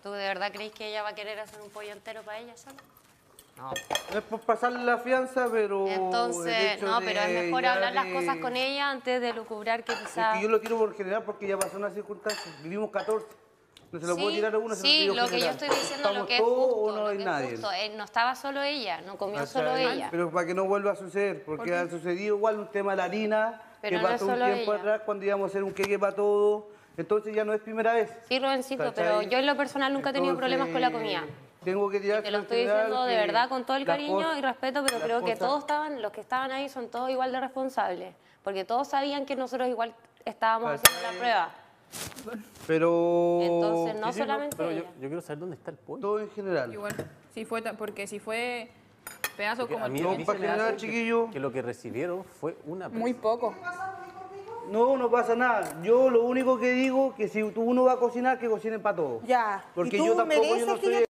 ¿Tú de verdad crees que ella va a querer hacer un pollo entero para ella sola? No. No es por pasarle la fianza, pero... Entonces, no, pero es mejor hablar las cosas con ella antes de lucubrar que Es quizás... que yo lo tiro por general porque ya pasó una circunstancia. Vivimos 14. No se lo puedo tirar a uno, se lo sí, tiro lo que yo general. estoy diciendo, lo ¿Estamos que es todos justo, o no lo hay que es nadie? justo. No estaba solo ella, no comió solo ¿Cachai? ella. Pero para que no vuelva a suceder, porque ha sucedido igual un tema de la harina, Pero que no es pasó un solo tiempo ella. atrás cuando íbamos a hacer un queque para todos. Entonces ya no es primera vez. Sí, Robencito, ¿Cachai? pero yo en lo personal nunca he tenido problemas con la comida. Tengo que tirar Te lo estoy diciendo de verdad con todo el cariño y respeto, pero creo que todos los que estaban ahí son todos igual de responsables. Porque todos sabían que nosotros igual estábamos haciendo la prueba. Pero... Entonces, no Sí, solamente pero ella. yo quiero saber dónde está el pollo. Todo en general. Igual, porque si fue pedazos Porque como a mí, el a mío, mí para se me general, hace chiquillo. que lo que recibieron fue una muy presa. poco. No, no pasa nada. Yo lo único que digo que si uno va a cocinar, que cocinen para todos. Ya. Porque ¿Y tú yo tampoco mereces yo no que soy ella